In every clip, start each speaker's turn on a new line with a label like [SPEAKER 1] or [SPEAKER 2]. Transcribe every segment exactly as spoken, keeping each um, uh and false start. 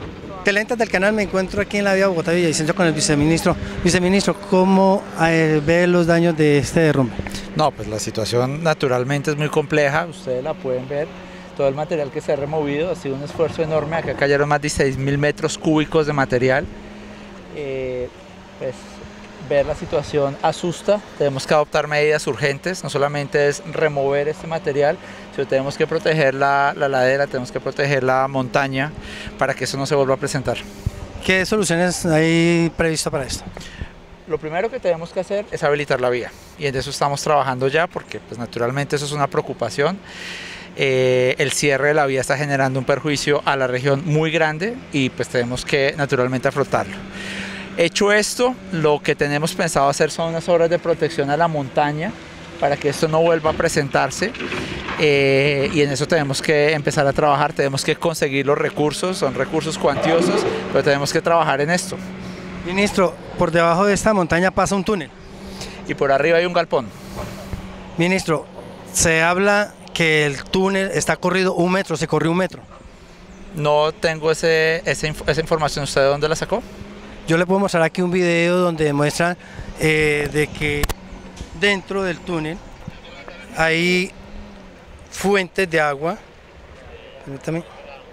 [SPEAKER 1] Televidentes del canal, me encuentro aquí en la vía Bogotá-Villavicencio con el viceministro. Viceministro, ¿cómo eh, ve los daños de este derrumbe?
[SPEAKER 2] No, pues la situación naturalmente es muy compleja, ustedes la pueden ver, todo el material que se ha removido ha sido un esfuerzo enorme, acá cayeron más de seis mil metros cúbicos de material. Eh, pues ver la situación asusta, tenemos que adoptar medidas urgentes, no solamente es remover este material, sino tenemos que proteger la, la ladera, tenemos que proteger la montaña para que eso no se vuelva a presentar.
[SPEAKER 1] ¿Qué soluciones hay previsto para esto?
[SPEAKER 2] Lo primero que tenemos que hacer es habilitar la vía y en eso estamos trabajando ya porque pues, naturalmente eso es una preocupación. Eh, el cierre de la vía está generando un perjuicio a la región muy grande y pues tenemos que naturalmente afrontarlo. Hecho esto, lo que tenemos pensado hacer son unas obras de protección a la montaña para que esto no vuelva a presentarse eh, y en eso tenemos que empezar a trabajar, tenemos que conseguir los recursos, son recursos cuantiosos, pero tenemos que trabajar en esto.
[SPEAKER 1] Ministro, por debajo de esta montaña pasa un túnel.
[SPEAKER 2] Y por arriba hay un galpón.
[SPEAKER 1] Ministro, se habla que el túnel está corrido un metro, se corrió un metro.
[SPEAKER 2] No tengo ese, ese, esa información, ¿usted de dónde la sacó?
[SPEAKER 1] Yo le puedo mostrar aquí un video donde demuestra eh, de que dentro del túnel hay fuentes de agua. Permítame.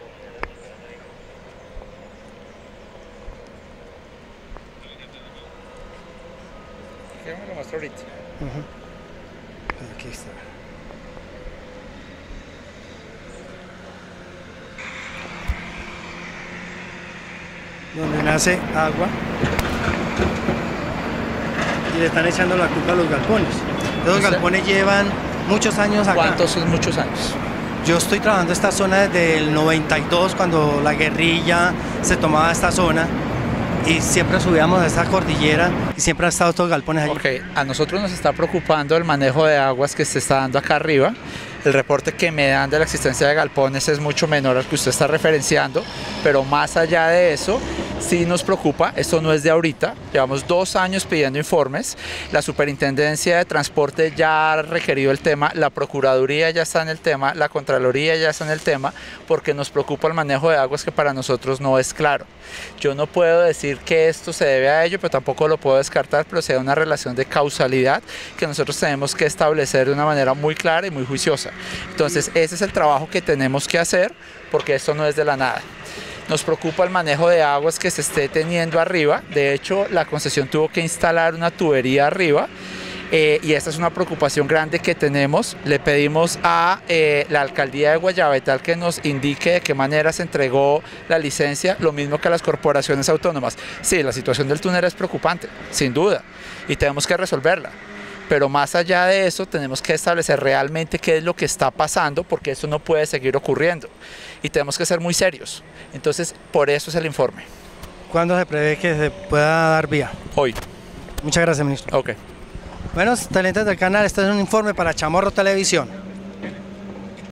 [SPEAKER 2] ¿Qué me lo muestro ahorita?
[SPEAKER 1] Uh-huh. Aquí está. Donde nace agua y le están echando la culpa a los galpones. Los galpones llevan muchos años acá.
[SPEAKER 2] ¿Cuántos son muchos años?
[SPEAKER 1] Yo estoy trabajando esta zona desde el noventa y dos, cuando la guerrilla se tomaba esta zona y siempre subíamos a esta cordillera y siempre han estado estos galpones allí.
[SPEAKER 2] Ok, a nosotros nos está preocupando el manejo de aguas que se está dando acá arriba. El reporte que me dan de la existencia de galpones es mucho menor al que usted está referenciando, pero más allá de eso, sí nos preocupa, esto no es de ahorita, llevamos dos años pidiendo informes, la Superintendencia de Transporte ya ha requerido el tema, la Procuraduría ya está en el tema, la Contraloría ya está en el tema, porque nos preocupa el manejo de aguas que para nosotros no es claro. Yo no puedo decir que esto se debe a ello, pero tampoco lo puedo descartar, pero si hay una relación de causalidad que nosotros tenemos que establecer de una manera muy clara y muy juiciosa. Entonces ese es el trabajo que tenemos que hacer porque esto no es de la nada. Nos preocupa el manejo de aguas que se esté teniendo arriba, de hecho la concesión tuvo que instalar una tubería arriba eh, y esta es una preocupación grande que tenemos. Le pedimos a eh, la alcaldía de Guayabetal que nos indique de qué manera se entregó la licencia, lo mismo que a las corporaciones autónomas. Sí, la situación del túnel es preocupante, sin duda, y tenemos que resolverla. Pero más allá de eso tenemos que establecer realmente qué es lo que está pasando porque eso no puede seguir ocurriendo y tenemos que ser muy serios. Entonces, por eso es el informe.
[SPEAKER 1] ¿Cuándo se prevé que se pueda dar vía?
[SPEAKER 2] Hoy.
[SPEAKER 1] Muchas gracias, ministro.
[SPEAKER 2] Ok.
[SPEAKER 1] Bueno, televidentes del canal, este es un informe para Chamorro Televisión.